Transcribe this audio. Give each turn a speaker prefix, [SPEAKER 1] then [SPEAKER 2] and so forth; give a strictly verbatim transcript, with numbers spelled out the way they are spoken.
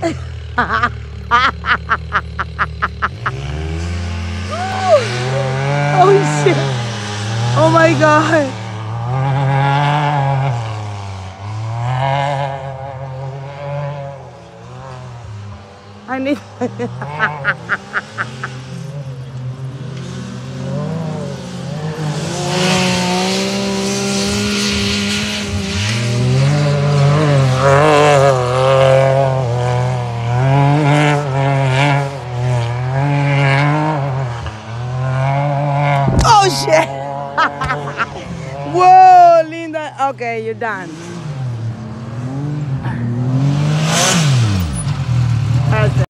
[SPEAKER 1] Oh shit. Oh my god. I need Oh shit. Whoa, Linda. Okay, you're done. That's it.